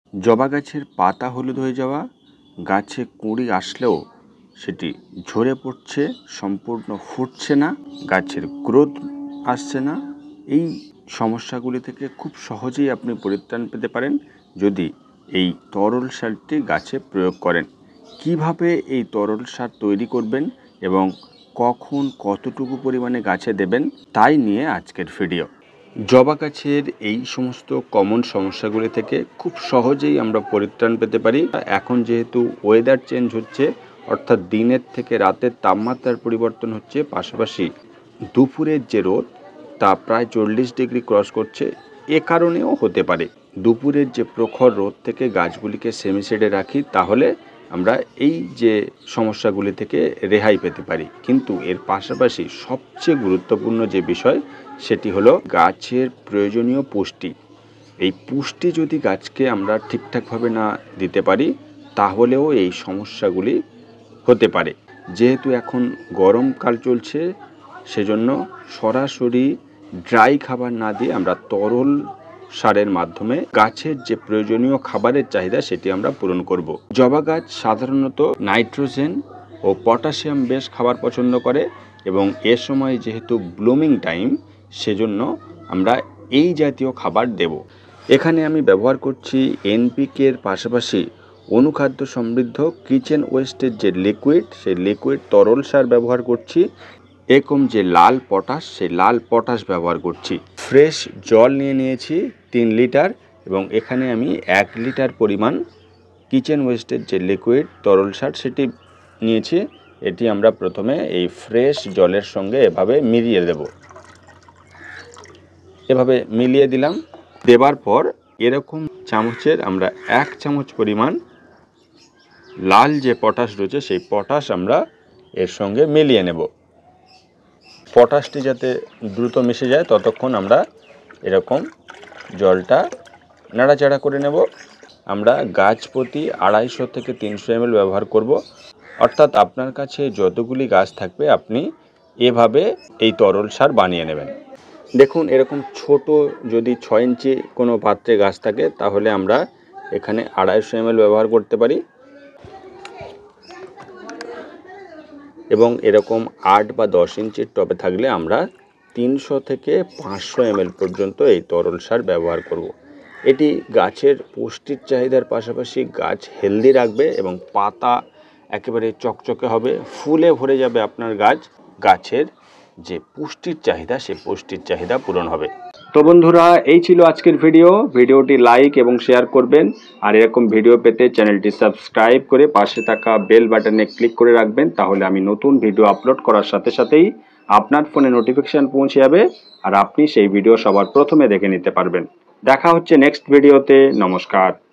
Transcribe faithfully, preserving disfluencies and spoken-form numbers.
জবা গাছের পাতা হলুদ হয়ে যাওয়া, গাছে কুঁড়ি আসলেও সেটি ঝরে পড়ছে, সম্পূর্ণ ফুটছে না, গাছের গ্রোথ আসছে না, এই সমস্যাগুলি থেকে খুব সহজেই আপনি পরিত্রাণ পেতে পারেন যদি এই তরল সারটি গাছে প্রয়োগ করেন। কিভাবে এই তরল সার তৈরি করবেন এবং কখন কতটুকু পরিমাণে গাছে দেবেন তাই নিয়ে আজকের ভিডিও। জবা গাছের এই সমস্ত কমন সমস্যাগুলি থেকে খুব সহজেই আমরা পরিত্রাণ পেতে পারি। এখন যেহেতু ওয়েদার চেঞ্জ হচ্ছে, অর্থাৎ দিনের থেকে রাতের তাপমাত্রার পরিবর্তন হচ্ছে, পাশাপাশি দুপুরের যে রোদ তা প্রায় চল্লিশ ডিগ্রি ক্রস করছে, এ কারণেও হতে পারে। দুপুরের যে প্রখর রোদ থেকে গাছগুলিকে সেমি শেডে রাখি, তাহলে আমরা এই যে সমস্যাগুলি থেকে রেহাই পেতে পারি। কিন্তু এর পাশাপাশি সবচেয়ে গুরুত্বপূর্ণ যে বিষয় সেটি হলো গাছের প্রয়োজনীয় পুষ্টি। এই পুষ্টি যদি গাছকে আমরা ঠিকঠাকভাবে না দিতে পারি তাহলেও এই সমস্যাগুলি হতে পারে। যেহেতু এখন গরমকাল চলছে, সেজন্য সরাসরি ড্রাই খাবার না দিয়ে আমরা তরল সারের মাধ্যমে গাছের যে প্রয়োজনীয় খাবারের চাহিদা সেটি আমরা পূরণ করব। জবা গাছ সাধারণত নাইট্রোজেন ও পটাশিয়াম বেশ খাবার পছন্দ করে এবং এ সময় যেহেতু ব্লুমিং টাইম, সেজন্য আমরা এই জাতীয় খাবার দেব। এখানে আমি ব্যবহার করছি এনপিকের পাশাপাশি অনুখাদ্য সমৃদ্ধ কিচেন ওয়েস্টের যে লিকুইড, সেই লিকুইড তরল সার ব্যবহার করছি। এরকম যে লাল পটাশ, সেই লাল পটাশ ব্যবহার করছি। ফ্রেশ জল নিয়ে নিয়েছি তিন লিটার এবং এখানে আমি এক লিটার পরিমাণ কিচেন ওয়েস্টের যে লিকুইড তরল সার সেটি নিয়েছি। এটি আমরা প্রথমে এই ফ্রেশ জলের সঙ্গে এভাবে মিলিয়ে দেব। এভাবে মিলিয়ে দিলাম। দেবার পর এরকম চামচের আমরা এক চামচ পরিমাণ লাল যে পটাশ রয়েছে সেই পটাশ আমরা এর সঙ্গে মিলিয়ে নেব। পটাশটি যাতে দ্রুত মিশে যায় ততক্ষণ আমরা এরকম জলটা নাড়াচাড়া করে নেব। আমরা গাছ প্রতি আড়াইশো থেকে তিনশো এমএল ব্যবহার করব, অর্থাৎ আপনার কাছে যতগুলি গাছ থাকবে আপনি এভাবে এই তরল সার বানিয়ে নেবেন। দেখুন, এরকম ছোট যদি ছয় ইঞ্চি কোনো পাত্রে গাছ থাকে তাহলে আমরা এখানে আড়াইশো এমএল ব্যবহার করতে পারি এবং এরকম আট বা দশ ইঞ্চির টবে থাকলে আমরা তিনশো থেকে পাঁচশো এমএল পর্যন্ত এই তরল সার ব্যবহার করব। এটি গাছের পুষ্টির চাহিদার পাশাপাশি গাছ হেলদি রাখবে এবং পাতা একেবারে চকচকে হবে, ফুলে ভরে যাবে আপনার গাছ। গাছের যে পুষ্টির চাহিদা, সে পুষ্টির চাহিদা পূরণ হবে। তো বন্ধুরা, এই ছিল আজকের ভিডিও। ভিডিওটি লাইক এবং শেয়ার করবেন, আর এরকম ভিডিও পেতে চ্যানেলটি সাবস্ক্রাইব করে পাশে থাকা বেল বাটনে ক্লিক করে রাখবেন। তাহলে আমি নতুন ভিডিও আপলোড করার সাথে সাথেই আপনার ফোনে নোটিফিকেশন পৌঁছে যাবে আর আপনি সেই ভিডিও সবার প্রথমে দেখে নিতে পারবেন। দেখা হচ্ছে নেক্সট ভিডিওতে। নমস্কার।